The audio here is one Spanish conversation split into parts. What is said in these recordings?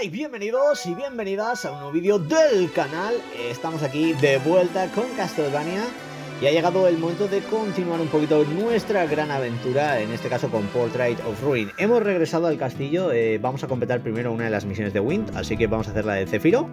y bienvenidos y bienvenidas a un nuevo vídeo del canal. Estamos aquí de vuelta con Castlevania y ha llegado el momento de continuar un poquito nuestra gran aventura, en este caso con Portrait of Ruin. Hemos regresado al castillo, vamos a completar primero una de las misiones de Wind, así que vamos a hacer la de Zefiro.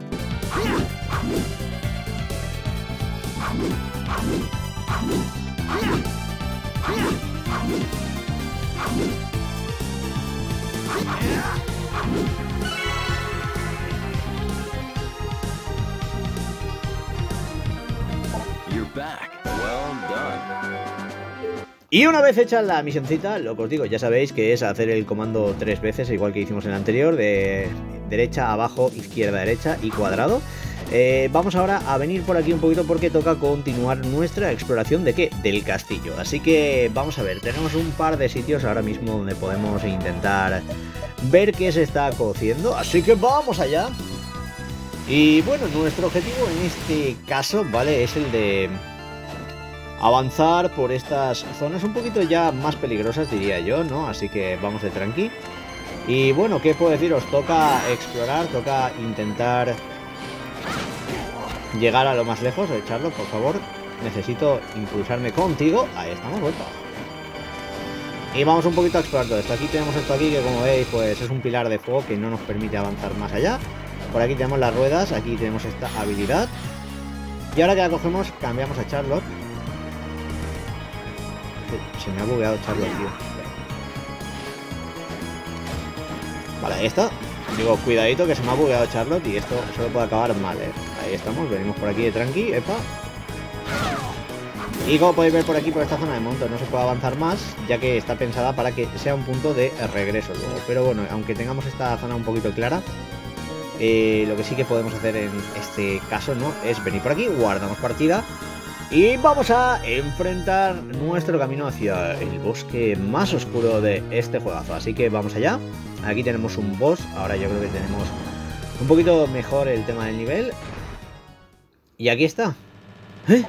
Y una vez hecha la misioncita, lo que os digo, ya sabéis que es hacer el comando 3 veces, igual que hicimos en el anterior, de derecha, abajo, izquierda, derecha y cuadrado. Vamos ahora a venir por aquí un poquito porque toca continuar nuestra exploración de ¿qué? Del castillo. Así que vamos a ver, tenemos un par de sitios ahora mismo donde podemos intentar ver qué se está cociendo, así que vamos allá. Y bueno, nuestro objetivo en este caso, ¿vale? Es el de avanzar por estas zonas un poquito ya más peligrosas, diría yo, ¿no? Así que vamos de tranqui. Y bueno, ¿qué puedo deciros? Toca explorar, toca intentar llegar a lo más lejos. Charlotte, por favor, necesito impulsarme contigo. Ahí estamos, vuelta. Y vamos un poquito a explorar todo esto. Aquí tenemos esto aquí que, como veis, pues es un pilar de fuego que no nos permite avanzar más allá. Por aquí tenemos las ruedas, aquí tenemos esta habilidad. Y ahora que la cogemos, cambiamos a Charlotte. Se me ha bugueado Charlotte, tío. Vale, ahí está. Digo, cuidadito que se me ha bugueado Charlotte y esto solo puede acabar mal, ¿eh? Ahí estamos, venimos por aquí de tranqui, epa. Y como podéis ver por aquí, por esta zona de monto, no se puede avanzar más, ya que está pensada para que sea un punto de regreso luego. Pero bueno, aunque tengamos esta zona un poquito clara, lo que sí que podemos hacer en este caso, ¿no? Es venir por aquí, guardamos partida y vamos a enfrentar nuestro camino hacia el bosque más oscuro de este juegazo. Así que vamos allá. Aquí tenemos un boss. Ahora yo creo que tenemos un poquito mejor el tema del nivel. Y aquí está. ¿Eh?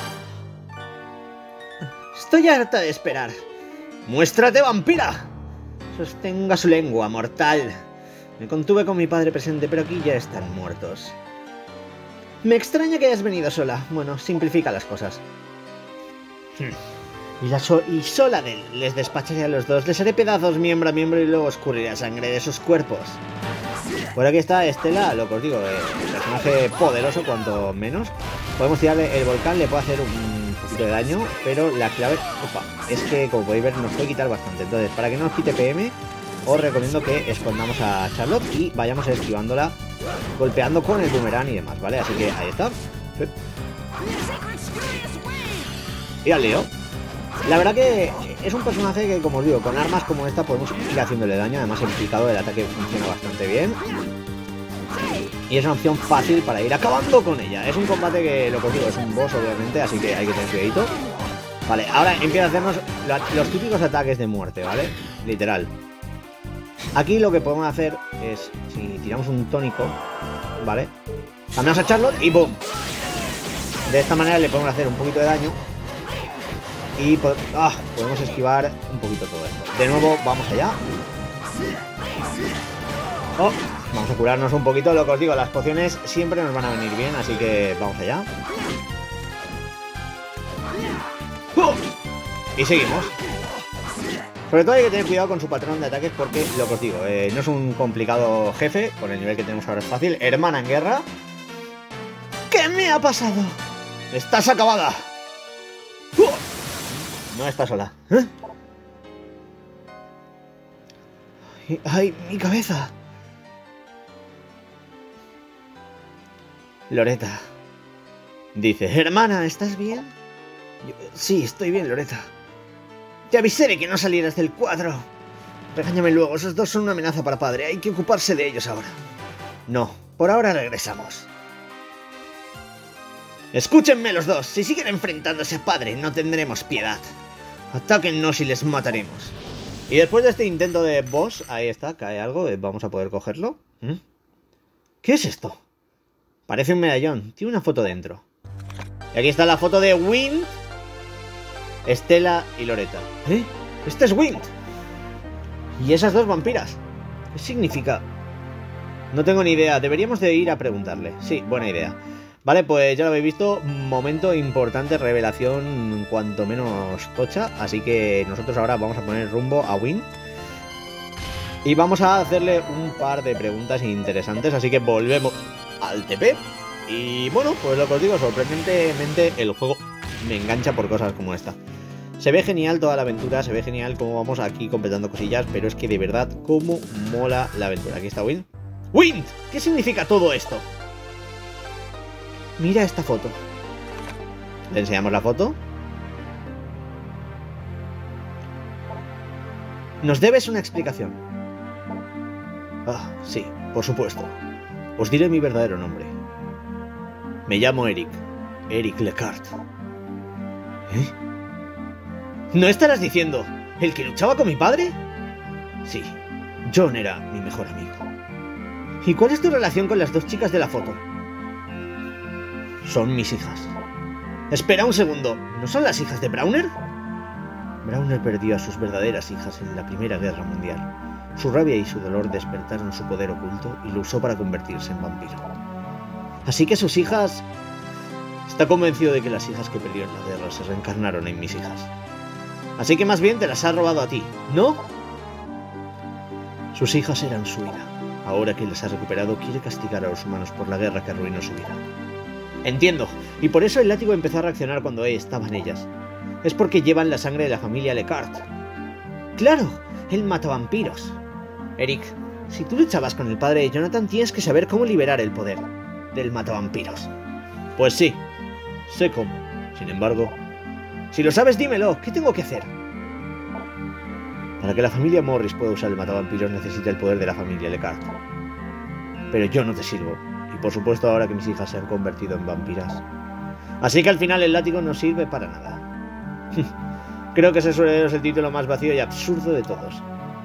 Estoy harta de esperar. ¡Muéstrate, vampira! Sostenga su lengua, mortal. Me contuve con mi padre presente, pero aquí ya están muertos. Me extraña que hayas venido sola. Bueno, simplifica las cosas. Y sola de él. Les despacharé a los dos. Les haré pedazos miembro a miembro y luego escurriré sangre de sus cuerpos. Por aquí está Estela, lo que os digo, personaje poderoso, cuanto menos. Podemos tirarle el volcán, le puede hacer un poquito de daño, pero la clave es que, como podéis ver, nos puede quitar bastante. Entonces, para que no nos quite PM, os recomiendo que escondamos a Charlotte y vayamos esquivándola, golpeando con el boomerang y demás, ¿vale? Así que ahí está. Y al lío. La verdad que es un personaje que, como os digo, con armas como esta podemos ir haciéndole daño. Además, el picado del ataque funciona bastante bien. Y es una opción fácil para ir acabando con ella. Es un combate que, lo que os digo, es un boss, obviamente, así que hay que tener cuidadito. Vale, ahora empieza a hacernos los típicos ataques de muerte, ¿vale? Literal. Aquí lo que podemos hacer es, si tiramos un tónico, ¿vale? Cambiamos a Charlotte y ¡boom! De esta manera le podemos hacer un poquito de daño. Y podemos esquivar un poquito todo esto. De nuevo, vamos allá. Vamos a curarnos un poquito. Lo que os digo, las pociones siempre nos van a venir bien, así que vamos allá. Y seguimos. Sobre todo hay que tener cuidado con su patrón de ataques porque, lo que os digo, no es un complicado jefe. Con el nivel que tenemos ahora es fácil. Hermana en guerra. ¿Qué me ha pasado? ¡Estás acabada! No está sola. ¡Ay, mi cabeza! Loretta dice, hermana, ¿estás bien? Sí, estoy bien, Loretta. Te avisé de que no salieras del cuadro. Regáñame luego, esos dos son una amenaza para padre. Hay que ocuparse de ellos ahora. No, por ahora regresamos. Escúchenme los dos. Si siguen enfrentándose a padre, no tendremos piedad. Atáquennos y les mataremos. Y después de este intento de boss, ahí está, cae algo. Vamos a poder cogerlo. ¿Qué es esto? Parece un medallón. Tiene una foto dentro. Y aquí está la foto de Wind, Estela y Loretta. Este es Wind. Y esas dos vampiras. ¿Qué significa? No tengo ni idea. Deberíamos de ir a preguntarle. Sí, buena idea. Vale, pues ya lo habéis visto. Momento importante, revelación cuanto menos tocha. Así que nosotros ahora vamos a poner rumbo a Wynn. Y vamos a hacerle un par de preguntas interesantes. Así que volvemos al TP. Y bueno, pues lo que os digo, sorprendentemente el juego me engancha por cosas como esta. Se ve genial toda la aventura, se ve genial cómo vamos aquí completando cosillas, pero es que de verdad, cómo mola la aventura. Aquí está Wynn. ¡Wynn! ¿Qué significa todo esto? Mira esta foto. ¿Le enseñamos la foto? Nos debes una explicación. Ah, sí, por supuesto. Os diré mi verdadero nombre. Me llamo Eric. Eric Lecart. ¿Eh? ¿No estarás diciendo el que luchaba con mi padre? Sí, John era mi mejor amigo. ¿Y cuál es tu relación con las dos chicas de la foto? Son mis hijas. Espera un segundo, ¿no son las hijas de Browner? Browner perdió a sus verdaderas hijas en la Primera Guerra Mundial. Su rabia y su dolor despertaron su poder oculto y lo usó para convertirse en vampiro. Así que sus hijas... Está convencido de que las hijas que perdió en la guerra se reencarnaron en mis hijas. Así que más bien te las ha robado a ti, ¿no? Sus hijas eran su ira. Ahora que las ha recuperado, quiere castigar a los humanos por la guerra que arruinó su vida. Entiendo, y por eso el látigo empezó a reaccionar cuando estaban ellas. Es porque llevan la sangre de la familia Lecart. ¡Claro! Él mata vampiros. Eric, si tú luchabas con el padre de Jonathan, tienes que saber cómo liberar el poder del matavampiros. Pues sí, sé cómo. Sin embargo... Si lo sabes, dímelo. ¿Qué tengo que hacer? Para que la familia Morris pueda usar el matavampiros necesita el poder de la familia Lecart. Pero yo no te sirvo. Y por supuesto ahora que mis hijas se han convertido en vampiras. Así que al final el látigo no sirve para nada. Creo que ese es el título más vacío y absurdo de todos.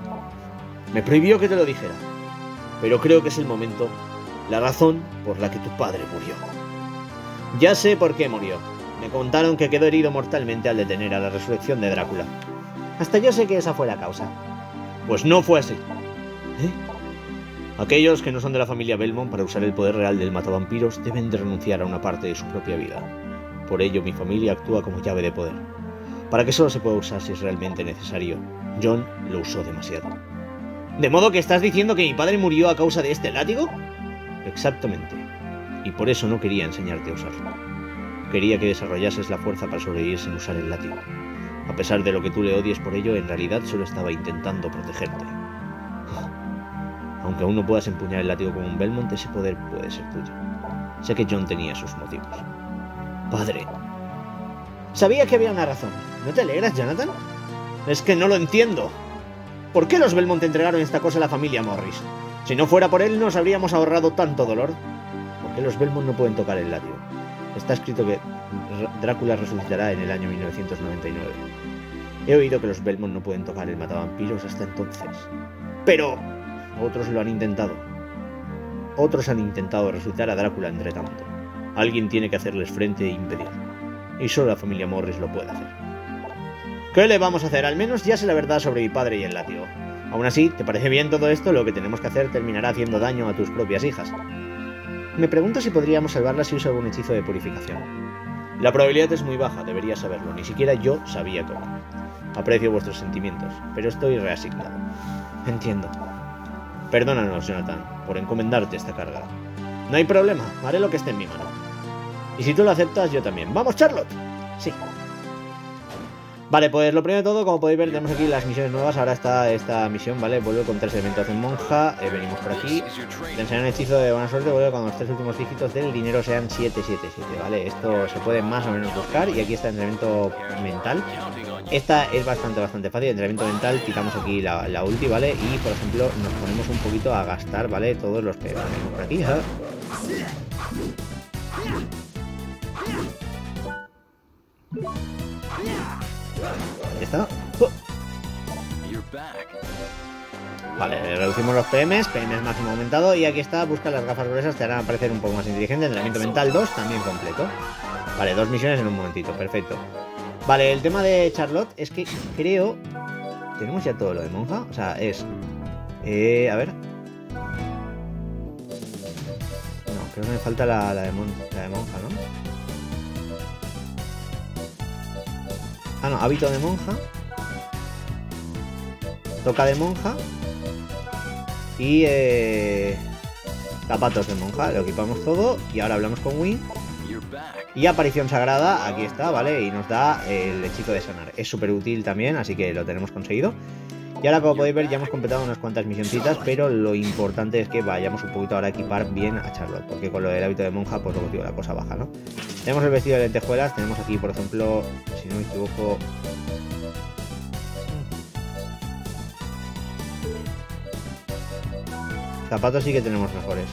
Me prohibió que te lo dijera. Pero creo que es el momento, la razón por la que tu padre murió. Ya sé por qué murió. Me contaron que quedó herido mortalmente al detener a la resurrección de Drácula. Hasta yo sé que esa fue la causa. Pues no fue así. ¿Eh? Aquellos que no son de la familia Belmont, para usar el poder real del matavampiros, deben de renunciar a una parte de su propia vida. Por ello, mi familia actúa como llave de poder. Para que solo se pueda usar si es realmente necesario. John lo usó demasiado. ¿De modo que estás diciendo que mi padre murió a causa de este látigo? Exactamente. Y por eso no quería enseñarte a usarlo. Quería que desarrollases la fuerza para sobrevivir sin usar el látigo. A pesar de lo que tú le odies por ello, en realidad solo estaba intentando protegerte. Aunque aún no puedas empuñar el látigo como un Belmont, ese poder puede ser tuyo. Sé que John tenía sus motivos. Padre. Sabía que había una razón. ¿No te alegras, Jonathan? Es que no lo entiendo. ¿Por qué los Belmont entregaron esta cosa a la familia Morris? Si no fuera por él, nos habríamos ahorrado tanto dolor. ¿Por qué los Belmont no pueden tocar el látigo? Está escrito que Drácula resucitará en el año 1999. He oído que los Belmont no pueden tocar el matavampiros hasta entonces. ¡Pero! Otros lo han intentado. Otros han intentado resucitar a Drácula entre tanto. Alguien tiene que hacerles frente e impedirlo. Y solo la familia Morris lo puede hacer. ¿Qué le vamos a hacer? Al menos ya sé la verdad sobre mi padre y el látigo. Aún así, ¿te parece bien todo esto? Lo que tenemos que hacer terminará haciendo daño a tus propias hijas. Me pregunto si podríamos salvarlas si uso algún hechizo de purificación. La probabilidad es muy baja, deberías saberlo. Ni siquiera yo sabía cómo. Aprecio vuestros sentimientos, pero estoy reasignado. Entiendo. Perdónanos, Jonathan, por encomendarte esta carga. No hay problema, haré lo que esté en mi mano. Y si tú lo aceptas, yo también. ¡Vamos, Charlotte! Sí. Vale, pues lo primero de todo, como podéis ver, tenemos aquí las misiones nuevas. Ahora está esta misión, ¿vale? Vuelve con 3 elementos en monja. Venimos por aquí. Te enseñan un hechizo de buena suerte. Vuelve cuando los 3 últimos dígitos del dinero sean 777, ¿vale? Esto se puede más o menos buscar. Y aquí está el entrenamiento mental. Esta es bastante fácil. Entrenamiento mental, quitamos aquí la ulti, ¿vale? Y, por ejemplo, nos ponemos un poquito a gastar, ¿vale? Todos los que venimos por aquí, ¿sabes? Ahí está. Vale, reducimos los PMs máximo aumentado. Y aquí está, busca las gafas gruesas, te harán aparecer un poco más inteligente. Entrenamiento mental 2, también completo. Vale, 2 misiones en un momentito, perfecto. Vale, el tema de Charlotte es que creo... Tenemos ya todo lo de monja, o sea, es... a ver... Creo que me falta la de monja, ¿no? Ah, no, hábito de monja. Toca de monja. Y zapatos de monja. Lo equipamos todo. Y ahora hablamos con Wynn. Y aparición sagrada, aquí está, ¿vale? Y nos da el hechizo de sanar. Es súper útil también, así que lo tenemos conseguido. Y ahora, como podéis ver, ya hemos completado unas cuantas misioncitas, pero lo importante es que vayamos un poquito ahora a equipar bien a Charlotte, porque con lo del hábito de monja, pues luego digo, la cosa baja, ¿no? Tenemos el vestido de lentejuelas, tenemos aquí, por ejemplo, si no me equivoco... Zapatos sí que tenemos mejores.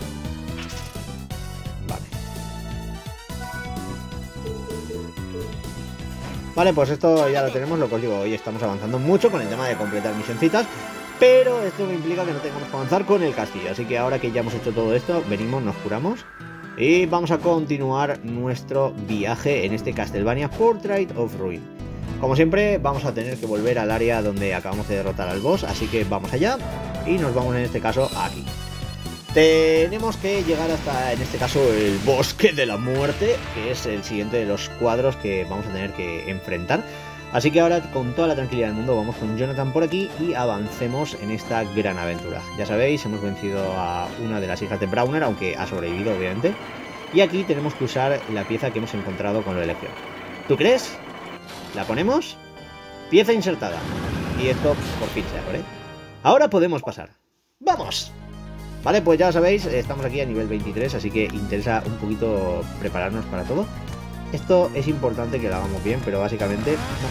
Vale, pues esto ya lo tenemos, lo que os digo, hoy estamos avanzando mucho con el tema de completar misioncitas, pero esto no implica que no tengamos que avanzar con el castillo, así que ahora que ya hemos hecho todo esto, venimos, nos curamos y vamos a continuar nuestro viaje en este Castlevania Portrait of Ruin. Como siempre, vamos a tener que volver al área donde acabamos de derrotar al boss, así que vamos allá y nos vamos en este caso aquí. Tenemos que llegar hasta, en este caso, el Bosque de la Muerte, que es el siguiente de los cuadros que vamos a tener que enfrentar. Así que ahora, con toda la tranquilidad del mundo, vamos con Jonathan por aquí y avancemos en esta gran aventura. Ya sabéis, hemos vencido a una de las hijas de Browner, aunque ha sobrevivido, obviamente. Y aquí tenemos que usar la pieza que hemos encontrado con la elección. ¿Tú crees? ¿La ponemos? Pieza insertada. Y esto por fin se abre. Ahora podemos pasar. ¡Vamos! Vale, pues ya sabéis, estamos aquí a nivel 23, así que interesa un poquito prepararnos para todo. Esto es importante que lo hagamos bien, pero básicamente no.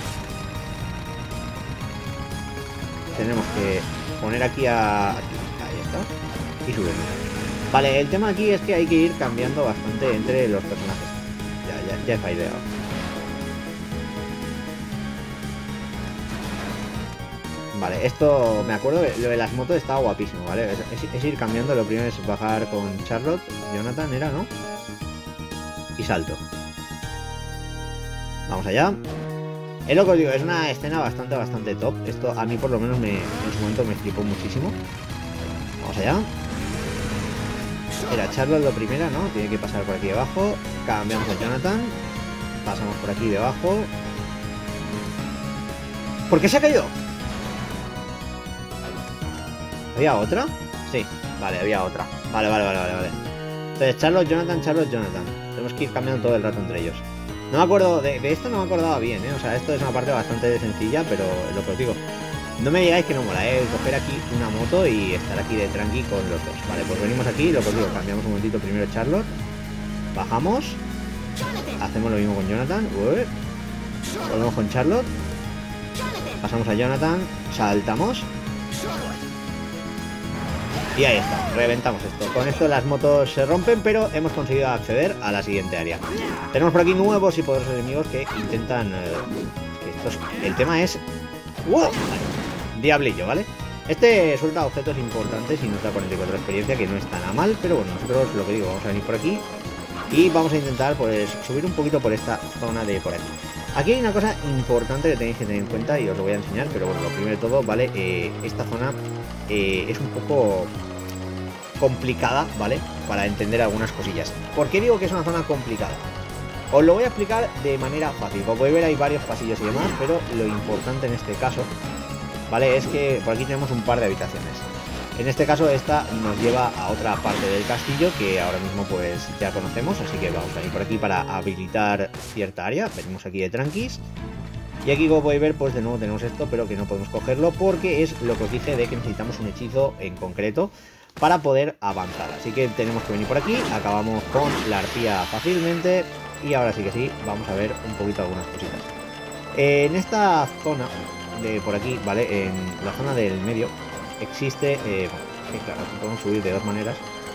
Tenemos que poner aquí a... ahí está. Y subir. Vale, el tema aquí es que hay que ir cambiando bastante entre los personajes. Ya he faideado. Vale, esto me acuerdo, lo de las motos estaba guapísimo, ¿vale? Es ir cambiando, lo primero es bajar con Charlotte, Jonathan era, ¿no? Y salto. Vamos allá. Es lo que os digo, es una escena bastante top. Esto a mí por lo menos en su momento me flipó muchísimo. Vamos allá. Era Charlotte lo primera, ¿no? Tiene que pasar por aquí debajo. Cambiamos a Jonathan. Pasamos por aquí debajo. ¿Por qué se ha caído? ¿Había otra? Sí, vale, había otra. Vale. Entonces, Charlotte, Jonathan. Tenemos que ir cambiando todo el rato entre ellos. No me acuerdo, de esto no me acordaba bien, ¿eh? O sea, esto es una parte bastante sencilla, pero lo que os digo. No me digáis que no mola, coger aquí una moto y estar aquí de tranqui con los dos. Vale, pues venimos aquí, lo que os digo, cambiamos un momentito primero Charlotte. Bajamos. Hacemos lo mismo con Jonathan. Volvemos con Charlotte. Pasamos a Jonathan. Saltamos. Y ahí está, reventamos esto. Con esto las motos se rompen, pero hemos conseguido acceder a la siguiente área. Tenemos por aquí nuevos y poderosos enemigos que intentan... el tema es... ¡Wow! Vale. Diablillo, ¿vale? Este suelta objetos importantes y nos da 44 de experiencia, que no está nada mal, pero bueno, nosotros lo que digo, vamos a venir por aquí y vamos a intentar pues subir un poquito por esta zona de por aquí. Aquí hay una cosa importante que tenéis que tener en cuenta y os lo voy a enseñar, pero bueno, lo primero de todo, ¿vale? Esta zona es un poco complicada, ¿vale? Para entender algunas cosillas. ¿Por qué digo que es una zona complicada? Os lo voy a explicar de manera fácil. Como podéis ver hay varios pasillos y demás, pero lo importante en este caso, ¿vale? Es que por aquí tenemos un par de habitaciones. En este caso esta nos lleva a otra parte del castillo que ahora mismo pues ya conocemos, así que vamos a ir por aquí para habilitar cierta área. Venimos aquí de tranquis. Y aquí, como podéis ver, pues de nuevo tenemos esto, pero que no podemos cogerlo porque es lo que os dije de que necesitamos un hechizo en concreto para poder avanzar. Así que tenemos que venir por aquí, acabamos con la arpía fácilmente y ahora sí que sí, vamos a ver un poquito algunas cositas. En esta zona de por aquí, ¿vale? En la zona del medio existe, bueno, claro, aquí podemos subir de dos maneras.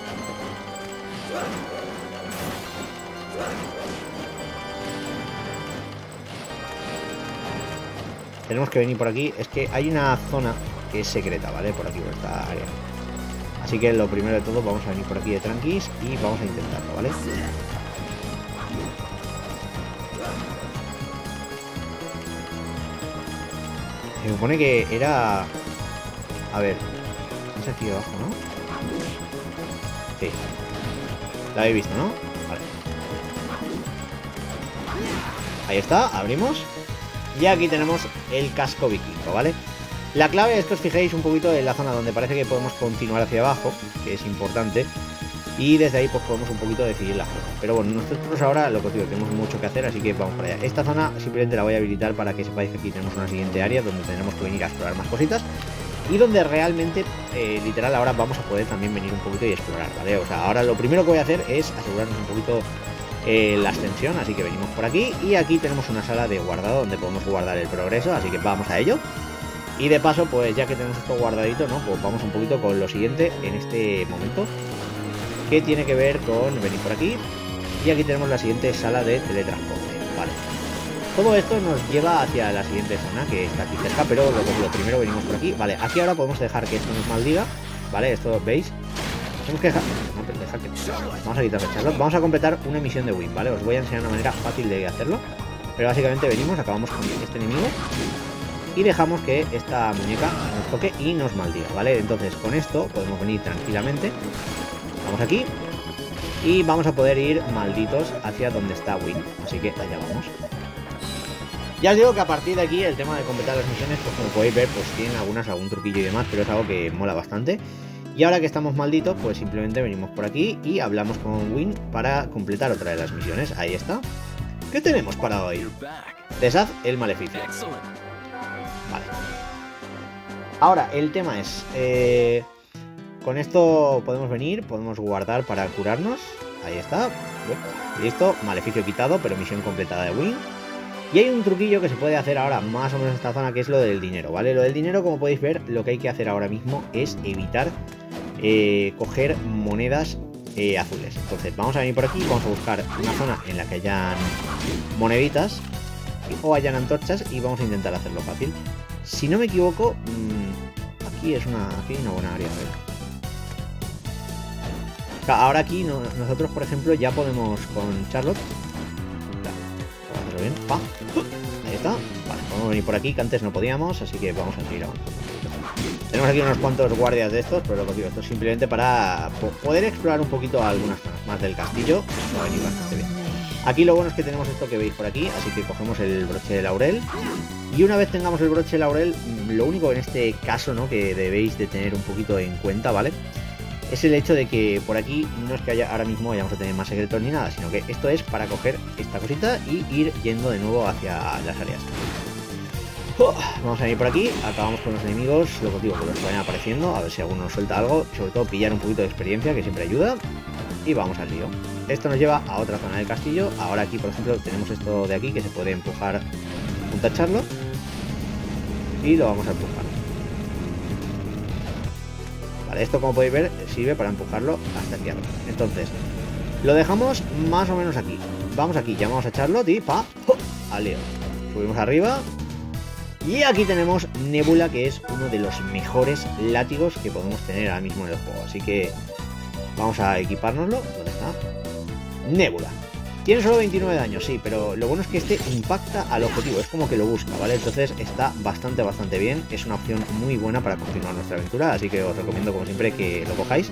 Tenemos que venir por aquí, es que hay una zona que es secreta, ¿vale? Por aquí, por esta área. Así que lo primero de todo vamos a venir por aquí de tranquis y vamos a intentarlo, ¿vale? Se supone que era... A ver, es aquí abajo, ¿no? Sí. La habéis visto, ¿no? Vale. Ahí está, abrimos. Y aquí tenemos el casco vikingo, ¿vale? La clave es que os fijéis un poquito en la zona donde parece que podemos continuar hacia abajo, que es importante. Y desde ahí pues podemos un poquito decidir la zona. Pero bueno, nosotros ahora lo que os digo, tenemos mucho que hacer, así que vamos para allá. Esta zona simplemente la voy a habilitar para que sepáis que aquí tenemos una siguiente área donde tendremos que venir a explorar más cositas. Y donde realmente, literal, ahora vamos a poder también venir un poquito y explorar, ¿vale? O sea, ahora lo primero que voy a hacer es asegurarnos un poquito la extensión, así que venimos por aquí. Y aquí tenemos una sala de guardado donde podemos guardar el progreso, así que vamos a ello. Y de paso, pues ya que tenemos esto guardadito, ¿no? Pues vamos un poquito con lo siguiente en este momento, que tiene que ver con venir por aquí. Y aquí tenemos la siguiente sala de teletransporte, ¿vale? Todo esto nos lleva hacia la siguiente zona, que está aquí cerca, pero lo primero venimos por aquí. Vale, aquí ahora podemos dejar que esto nos maldiga, ¿vale? Esto, ¿veis? Tenemos que dejar... No, dejar que... Vamos a quitar el Charlotte. Vamos a completar una misión de win, ¿vale? Os voy a enseñar una manera fácil de hacerlo. Pero básicamente venimos, acabamos con este enemigo y dejamos que esta muñeca nos toque y nos maldiga, ¿vale? Entonces con esto podemos venir tranquilamente. Vamos aquí y vamos a poder ir malditos hacia donde está Win. Así que allá vamos. Ya os digo que a partir de aquí el tema de completar las misiones, pues como podéis ver, pues tienen algún truquillo y demás, pero es algo que mola bastante. Y ahora que estamos malditos, pues simplemente venimos por aquí y hablamos con Win para completar otra de las misiones. Ahí está. ¿Qué tenemos para hoy? Deshaz el maleficio. Vale. Ahora, el tema es... con esto podemos venir, podemos guardar para curarnos. Ahí está. Listo, maleficio quitado, pero misión completada de Win. Y hay un truquillo que se puede hacer ahora más o menos en esta zona, que es lo del dinero, ¿vale? Lo del dinero, como podéis ver, lo que hay que hacer ahora mismo es evitar coger monedas azules. Entonces vamos a venir por aquí, vamos a buscar una zona en la que hayan moneditas o hayan antorchas y vamos a intentar hacerlo fácil. Si no me equivoco, aquí hay una buena área, a ver. Ahora aquí nosotros, por ejemplo, ya podemos con Charlotte. Vamos a hacerlo bien. ¡Pa! Ahí está. Vale, podemos venir por aquí, que antes no podíamos, así que vamos a seguir avanzando. Tenemos aquí unos cuantos guardias de estos, pero lo que digo, esto es simplemente para poder explorar un poquito algunas zonas más del castillo. Va a venir bastante bien. Aquí lo bueno es que tenemos esto que veis por aquí, así que cogemos el broche de laurel. Y una vez tengamos el broche de laurel, lo único en este caso, ¿no?, que debéis de tener un poquito en cuenta, ¿vale?, es el hecho de que por aquí no es que ahora mismo vayamos a tener más secretos ni nada, sino que esto es para coger esta cosita y ir yendo de nuevo hacia las áreas. Vamos a ir por aquí, acabamos con los enemigos, lo que os digo, que los vayan apareciendo, a ver si alguno nos suelta algo, sobre todo pillar un poquito de experiencia, que siempre ayuda, y vamos al lío. Esto nos lleva a otra zona del castillo. Ahora aquí, por ejemplo, tenemos esto de aquí que se puede empujar junto a Charlotte, y lo vamos a empujar. Vale, esto, como podéis ver, sirve para empujarlo hasta aquí arriba. Entonces, lo dejamos más o menos aquí. Vamos aquí, llamamos a Charlotte y ¡pa! Al lío. Subimos arriba. Y aquí tenemos Nebula, que es uno de los mejores látigos que podemos tener ahora mismo en el juego. Así que vamos a equipárnoslo. ¿Dónde está? Nebula. Tiene solo 29 daños, sí, pero lo bueno es que este impacta al objetivo. Es como que lo busca, ¿vale? Entonces está bastante bien. Es una opción muy buena para continuar nuestra aventura. Así que os recomiendo, como siempre, que lo cojáis.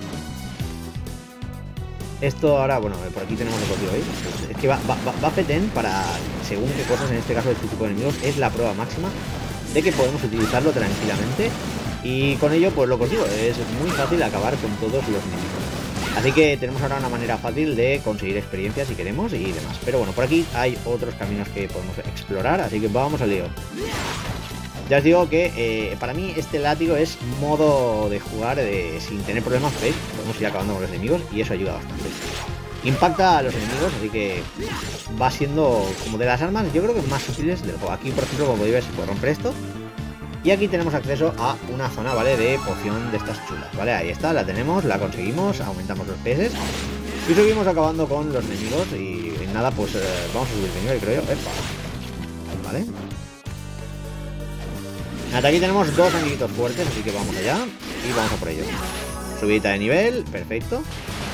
Esto ahora, bueno, por aquí tenemos el objetivo, ¿veis? Es que va fetén para, según qué cosas, en este caso de este tipo de enemigos, es la prueba máxima de que podemos utilizarlo tranquilamente. Y con ello, pues lo que os digo, es muy fácil acabar con todos los enemigos. Así que tenemos ahora una manera fácil de conseguir experiencia si queremos y demás. Pero bueno, por aquí hay otros caminos que podemos explorar, así que vamos al lío. Ya os digo que para mí este látigo es modo de jugar sin tener problemas, ¿veis? Podemos ir acabando con los enemigos y eso ayuda bastante. Impacta a los enemigos, así que va siendo como de las armas, yo creo que más útiles del juego. Aquí, por ejemplo, como podéis ver, se puede romper esto. Y aquí tenemos acceso a una zona, ¿vale?, de poción de estas chulas, ¿vale? Ahí está, la tenemos, la conseguimos, aumentamos los PS y seguimos acabando con los enemigos. Y nada, pues vamos a subir de nivel, creo yo. ¡Epa! ¿Vale? Hasta aquí tenemos dos amiguitos fuertes, así que vamos allá y vamos a por ellos. Subidita de nivel, perfecto.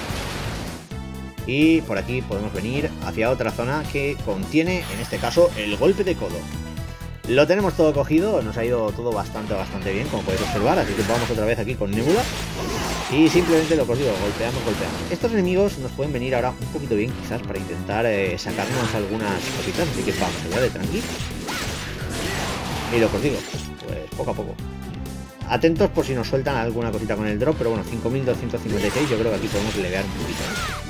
Y por aquí podemos venir hacia otra zona que contiene, en este caso, el golpe de codo. Lo tenemos todo cogido, nos ha ido todo bastante bien, como podéis observar, así que vamos otra vez aquí con Nebula. Y simplemente lo que os digo, golpeamos. Estos enemigos nos pueden venir ahora un poquito bien quizás para intentar sacarnos algunas cositas, así que vamos allá de tranqui. Y lo que os digo, pues poco a poco. Atentos por si nos sueltan alguna cosita con el drop, pero bueno, 5256, yo creo que aquí podemos levear un poquito.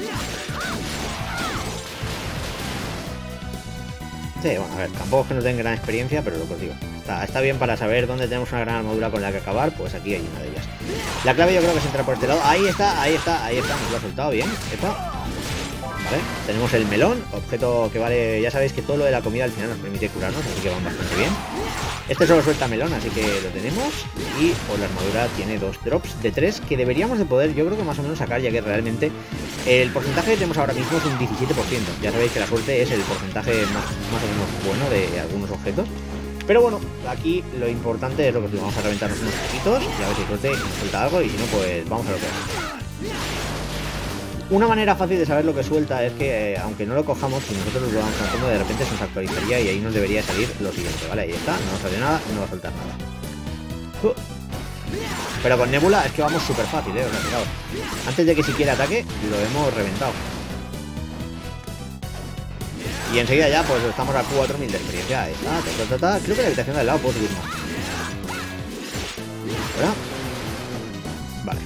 Sí, bueno, a ver, tampoco es que no tengan gran experiencia, pero lo que os digo, está bien para saber dónde tenemos una gran armadura con la que acabar, pues aquí hay una de ellas. La clave yo creo que es entrar por este lado. Ahí está, nos lo ha soltado bien. Vale, tenemos el melón, objeto que vale, ya sabéis que todo lo de la comida al final nos permite curarnos, así que van bastante bien. Este solo suelta melón, así que lo tenemos. Y pues la armadura tiene 2 drops de 3 que deberíamos de poder, yo creo que más o menos sacar, ya que realmente el porcentaje que tenemos ahora mismo es un 17%. Ya sabéis que la suerte es el porcentaje más o menos bueno de algunos objetos. Pero bueno, aquí lo importante es lo que os digo, vamos a reventarnos unos poquitos y a ver si suerte nos suelta algo y si no, pues vamos a lo que hace. Una manera fácil de saber lo que suelta es que, aunque no lo cojamos, si nosotros lo vamos haciendo, de repente se nos actualizaría y ahí nos debería salir lo siguiente, ¿vale? Ahí está, no nos sale nada, no va a soltar nada. Pero con Nebula es que vamos súper fácil, o sea, fijaos. Antes de que siquiera ataque, lo hemos reventado. Y enseguida ya, pues estamos a 4000 de experiencia. Ahí está, creo que la habitación de al lado puedo subir más. ¿Verdad? Vale.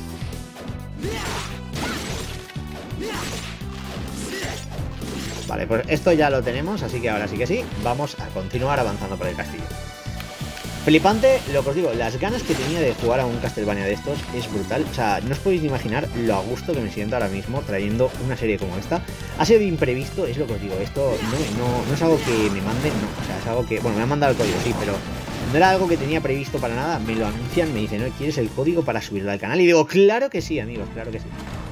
Vale, pues esto ya lo tenemos, así que ahora sí que sí, vamos a continuar avanzando por el castillo. Flipante, lo que os digo, las ganas que tenía de jugar a un Castlevania de estos es brutal. O sea, no os podéis imaginar lo a gusto que me siento ahora mismo trayendo una serie como esta. Ha sido imprevisto, es lo que os digo, esto no es algo que me manden, no, o sea, es algo que, bueno, me han mandado el código, sí, pero no era algo que tenía previsto para nada, me lo anuncian, me dicen, ¿no? ¿Quieres el código para subirlo al canal? Y digo, claro que sí, amigos, claro que sí.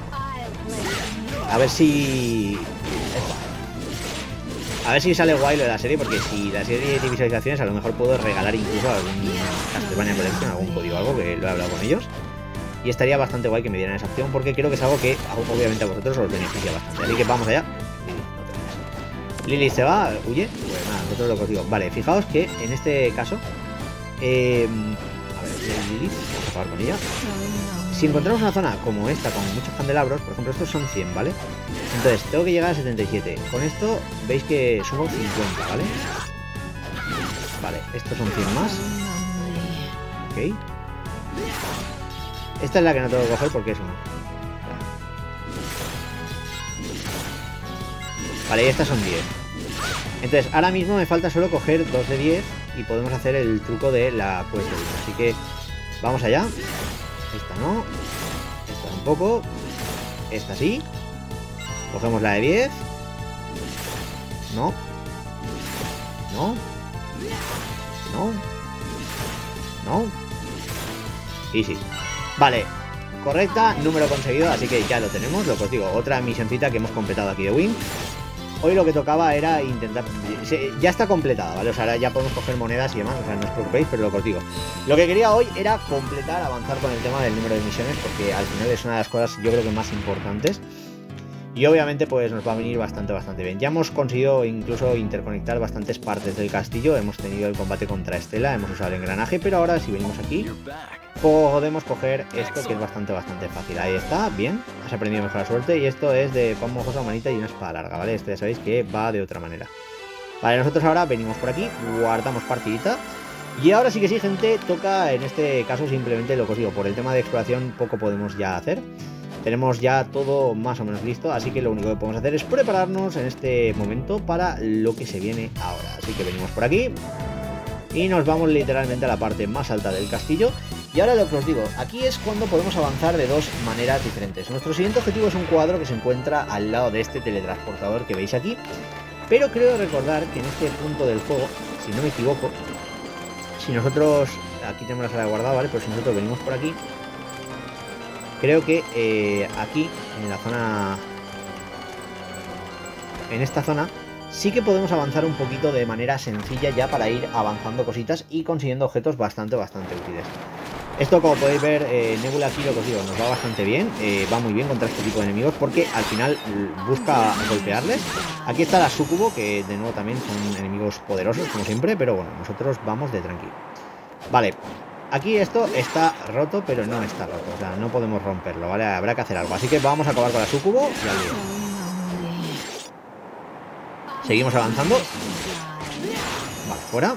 A ver si... A ver si sale guay lo de la serie, porque si la serie tiene visualizaciones, a lo mejor puedo regalar incluso algún Castlevania Collection, algún código o algo, que lo he hablado con ellos. Y estaría bastante guay que me dieran esa opción, porque creo que es algo que obviamente a vosotros os beneficia bastante. Así que vamos allá. Lily se va, huye. Pues nada, nosotros lo consigo. Vale, fijaos que en este caso... a ver, Lily, vamos a acabar con ella. Si encontramos una zona como esta, con muchos candelabros, por ejemplo, estos son 100, ¿vale? Entonces, tengo que llegar a 77. Con esto, veis que subo 50, ¿vale? Vale, estos son 100 más. Ok. Esta es la que no tengo que coger porque es 1. Vale, y estas son 10. Entonces, ahora mismo me falta solo coger 2 de 10 y podemos hacer el truco de la quest de 1. Así que, vamos allá. Esta no. Esta tampoco. Esta sí. Cogemos la de 10. No. No. No. No. Y sí. Vale. Correcta. Número conseguido. Así que ya lo tenemos. Lo que os digo. Otra misioncita que hemos completado aquí de Win. Hoy lo que tocaba era intentar... Ya está completada, ¿vale? O sea, ahora ya podemos coger monedas y demás, o sea, no os preocupéis, pero lo que os digo. Lo que quería hoy era completar, avanzar con el tema del número de misiones, porque al final es una de las cosas, yo creo que más importantes. Y obviamente pues nos va a venir bastante bien. Ya hemos conseguido incluso interconectar bastantes partes del castillo. Hemos tenido el combate contra Estela, hemos usado el engranaje, pero ahora si venimos aquí podemos coger esto que es bastante fácil. Ahí está, bien, has aprendido mejor la suerte. Y esto es de pan mojosa, manita y una espada larga, ¿vale? Esto ya sabéis que va de otra manera. Vale, nosotros ahora venimos por aquí, guardamos partidita. Y ahora sí que sí, gente, toca en este caso simplemente lo que os digo. Por el tema de exploración poco podemos ya hacer. Tenemos ya todo más o menos listo, así que lo único que podemos hacer es prepararnos en este momento para lo que se viene ahora. Así que venimos por aquí y nos vamos literalmente a la parte más alta del castillo. Y ahora lo que os digo, aquí es cuando podemos avanzar de dos maneras diferentes. Nuestro siguiente objetivo es un cuadro que se encuentra al lado de este teletransportador que veis aquí. Pero creo recordar que en este punto del juego, si no me equivoco, si nosotros... Aquí tenemos la sala de guardado, ¿vale? Pero si nosotros venimos por aquí... Creo que aquí, en la zona... En esta zona, sí que podemos avanzar un poquito de manera sencilla ya para ir avanzando cositas y consiguiendo objetos bastante útiles. Esto, como podéis ver, Nebula aquí, lo que os digo, nos va bastante bien. Va muy bien contra este tipo de enemigos porque al final busca golpearles. Aquí está la Sucubo, que de nuevo también son enemigos poderosos, como siempre, pero bueno, nosotros vamos de tranquilo. Vale. Aquí esto está roto, pero no está roto. O sea, no podemos romperlo, ¿vale? Habrá que hacer algo. Así que vamos a acabar con la Sucubo y al lío. Seguimos avanzando. Vale, fuera.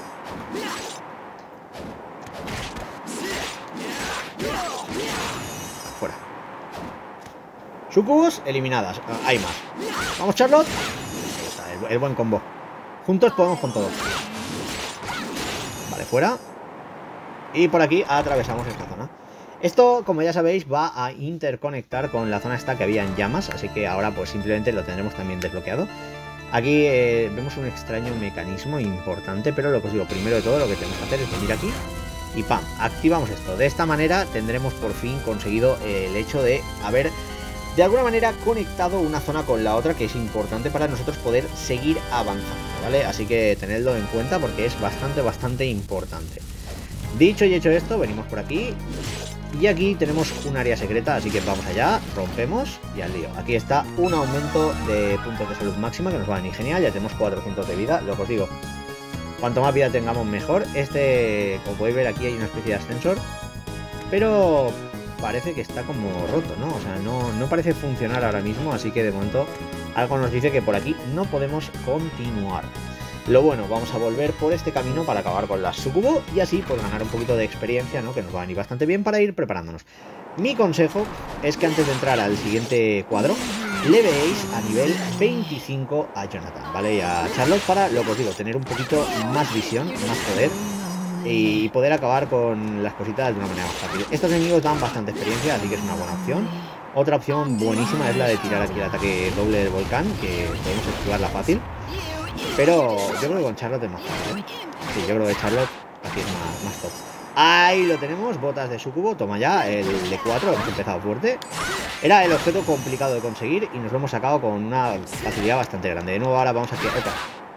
Fuera. Sucubos eliminadas. Hay más. Vamos, Charlotte. Ahí está, el buen combo. Juntos podemos con todo. Vale, fuera. Y por aquí atravesamos esta zona. Esto, como ya sabéis, va a interconectar con la zona esta que había en llamas. Así que ahora pues simplemente lo tendremos también desbloqueado. Aquí vemos un extraño mecanismo importante. Pero lo que os digo, primero de todo lo que tenemos que hacer es venir aquí y ¡pam! Activamos esto. De esta manera tendremos por fin conseguido el hecho de haber de alguna manera conectado una zona con la otra, que es importante para nosotros poder seguir avanzando, ¿vale? Así que tenedlo en cuenta porque es bastante importante. Dicho y hecho esto, venimos por aquí y aquí tenemos un área secreta, así que vamos allá, rompemos y al lío. Aquí está un aumento de puntos de salud máxima que nos va a venir genial, ya tenemos 400 de vida, lo que os digo. Cuanto más vida tengamos mejor. Como podéis ver, aquí hay una especie de ascensor, pero parece que está como roto, ¿no? O sea, no parece funcionar ahora mismo, así que de momento algo nos dice que por aquí no podemos continuar. Lo bueno, vamos a volver por este camino para acabar con la Sucubo y así pues ganar un poquito de experiencia, ¿no? Que nos va a venir bastante bien para ir preparándonos. Mi consejo es que antes de entrar al siguiente cuadro, le veáis a nivel 25 a Jonathan, ¿vale? Y a Charlotte para, lo que os digo, tener un poquito más visión, más poder y poder acabar con las cositas de una manera más fácil. Estos enemigos dan bastante experiencia, así que es una buena opción. Otra opción buenísima es la de tirar aquí el ataque doble del volcán, que podemos esquivarla fácil. Pero yo creo que con Charlotte es más fácil, ¿eh? Sí, yo creo que Charlotte aquí es más top. Ahí lo tenemos, botas de Sucubo, toma ya, el de 4, hemos empezado fuerte. Era el objeto complicado de conseguir y nos lo hemos sacado con una facilidad bastante grande. De nuevo ahora vamos aquí a otra.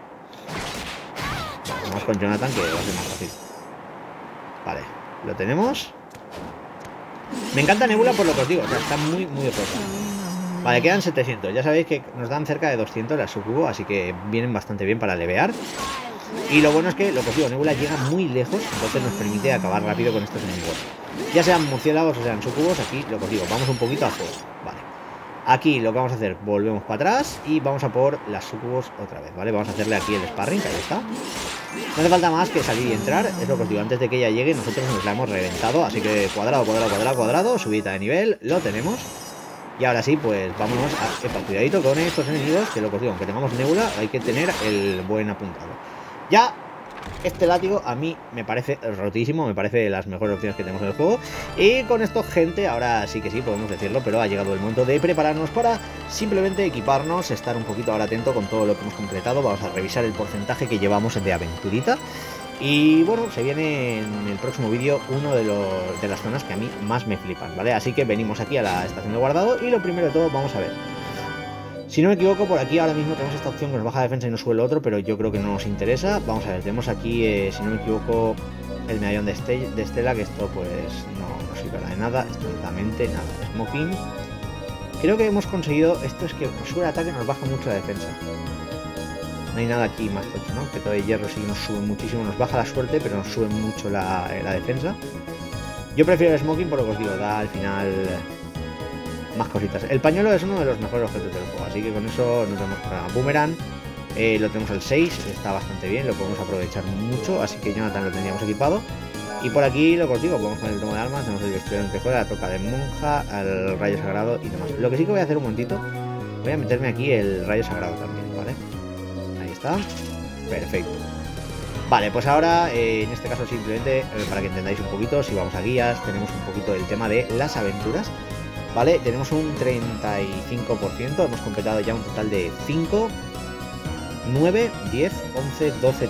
Vamos con Jonathan, que va a ser más fácil. Vale, lo tenemos. Me encanta Nebula por lo que os digo, o sea, está muy rota. Vale, quedan 700, ya sabéis que nos dan cerca de 200 las Sucubo, así que vienen bastante bien para levear. Y lo bueno es que, lo que os digo, Nebula llega muy lejos, entonces nos permite acabar rápido con estos enemigos. Ya sean murciélagos o sean Sucubos, aquí lo que os digo, vamos un poquito a fuego. Vale. Aquí lo que vamos a hacer, volvemos para atrás y vamos a por las Sucubos otra vez, ¿vale? Vamos a hacerle aquí el sparring, que ahí está. No hace falta más que salir y entrar, es lo que os digo, antes de que ella llegue nosotros nos la hemos reventado, así que cuadrado, subida de nivel, lo tenemos. Y ahora sí, pues vámonos a cuidadito con estos enemigos, que lo que os digo, aunque tengamos Nebula, hay que tener el buen apuntado. Ya, este látigo a mí me parece rotísimo, me parece de las mejores opciones que tenemos en el juego. Y con esto, gente, ahora sí que sí, podemos decirlo, pero ha llegado el momento de prepararnos para simplemente equiparnos, estar un poquito ahora atento con todo lo que hemos completado. Vamos a revisar el porcentaje que llevamos de aventurita. Y bueno, se viene en el próximo vídeo uno de las zonas que a mí más me flipan, ¿vale? Así que venimos aquí a la estación de guardado y lo primero de todo vamos a ver. Si no me equivoco, por aquí ahora mismo tenemos esta opción que nos baja defensa y nos sube el otro, pero yo creo que no nos interesa. Vamos a ver, tenemos aquí, si no me equivoco, el medallón de Estela, que esto pues no sirve de nada, absolutamente nada. Smoking. Creo que hemos conseguido, esto es que sube el ataque, nos baja mucho la defensa. No hay nada aquí más tocho, ¿no? Que todo el hierro sí nos sube muchísimo, nos baja la suerte, pero nos sube mucho la defensa. Yo prefiero el Smoking por lo que os digo, da al final más cositas. El pañuelo es uno de los mejores objetos del juego, así que con eso no tenemos problema. Boomerang, lo tenemos al 6, está bastante bien, lo podemos aprovechar mucho, así que Jonathan lo tendríamos equipado. Y por aquí, lo que os digo, podemos con el tomo de armas, tenemos el vestido de fuera, la toca de monja, el rayo sagrado y demás. Lo que sí que voy a hacer un momentito, voy a meterme aquí el rayo sagrado también, ¿vale? Ahí está, perfecto. Vale, pues ahora, en este caso simplemente, para que entendáis un poquito, si vamos a guías, tenemos un poquito el tema de las aventuras. Vale, tenemos un 35%, hemos completado ya un total de 5, 9, 10, 11, 12,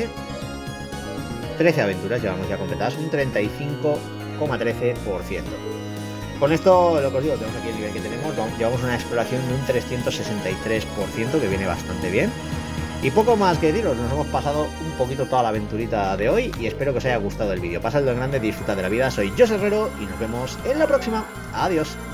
13 aventuras llevamos ya completadas, un 35,13%. Con esto, lo que os digo, tenemos aquí el nivel que tenemos, llevamos una exploración de un 363%, que viene bastante bien. Y poco más que deciros, nos hemos pasado un poquito toda la aventurita de hoy y espero que os haya gustado el vídeo. Pasadlo en grande, disfrutad de la vida, soy José Herrero y nos vemos en la próxima. Adiós.